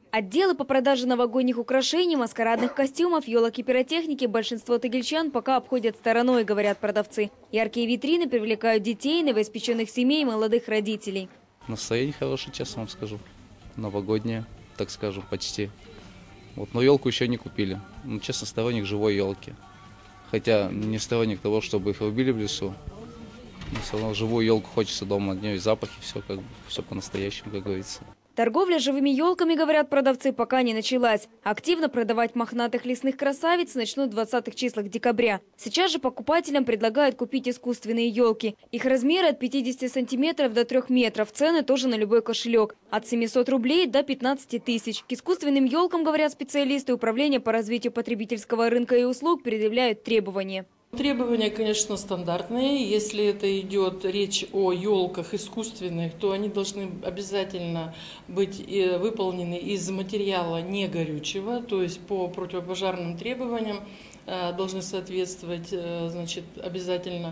Отделы по продаже новогодних украшений, маскарадных костюмов, елок и пиротехники большинство тагильчан пока обходят стороной, говорят продавцы. Яркие витрины привлекают детей, новоиспеченных семей и молодых родителей. Настроение хорошее, честно вам скажу. Новогоднее, так скажем, почти. Но елку еще не купили. Честно, сторонник живой елки. Хотя не сторонник того, чтобы их рубили в лесу. Но все равно живую елку хочется дома, от нее и запахи, все по-настоящему, как говорится. Торговля живыми елками, говорят продавцы, пока не началась. Активно продавать мохнатых лесных красавиц начнут в 20-х числах декабря. Сейчас же покупателям предлагают купить искусственные елки. Их размеры от 50 сантиметров до 3 метров. Цены тоже на любой кошелек. От 700 рублей до 15 тысяч. К искусственным елкам, говорят специалисты, Управления по развитию потребительского рынка и услуг предъявляют требования. Требования, конечно, стандартные. Если это идет речь о елках искусственных, то они должны обязательно быть выполнены из материала не горючего, то есть по противопожарным требованиям должны соответствовать, значит, обязательно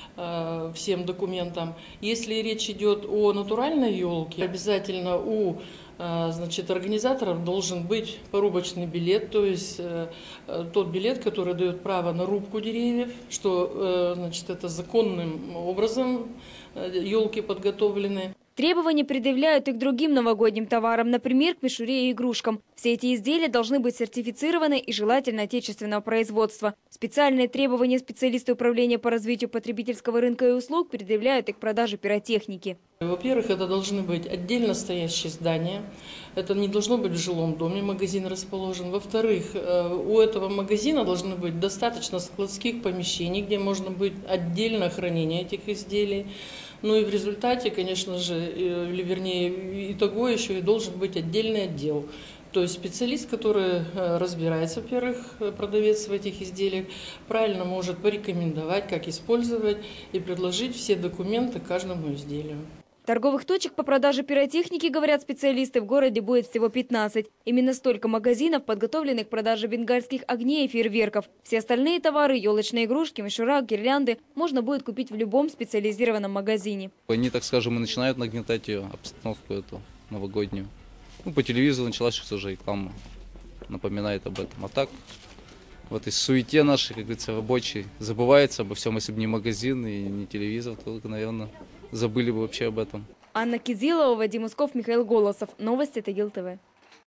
всем документам. Если речь идет о натуральной елке, обязательно у организаторов должен быть порубочный билет, то есть тот билет, который дает право на рубку деревьев, что это законным образом елки подготовлены. Требования предъявляют и к другим новогодним товарам, например, к мишуре и игрушкам. Все эти изделия должны быть сертифицированы и желательно отечественного производства. Специальные требования специалисты Управления по развитию потребительского рынка и услуг предъявляют и к продаже пиротехники. Во-первых, это должны быть отдельно стоящие здания. Это не должно быть в жилом доме, магазин расположен. Во-вторых, у этого магазина должно быть достаточно складских помещений, где можно быть отдельно хранение этих изделий. Ну и в результате, конечно же, или вернее, итого еще и должен быть отдельный отдел. То есть специалист, который разбирается, во-первых, продавец в этих изделиях, правильно может порекомендовать, как использовать и предложить все документы к каждому изделию. Торговых точек по продаже пиротехники, говорят специалисты, в городе будет всего 15. Именно столько магазинов, подготовленных к продаже бенгальских огней и фейерверков. Все остальные товары, елочные игрушки, мишура, гирлянды, можно будет купить в любом специализированном магазине. Они, так скажем, и начинают нагнетать ее, обстановку эту новогоднюю. По телевизору началась уже реклама, напоминает об этом. А так, в этой суете нашей, как говорится, рабочей, забывается обо всем, если бы не магазин и не телевизор, то, наверное, забыли бы вообще об этом. Анна Кизилова, Вадим Усков, Михаил Голосов. Новости Тагил ТВ.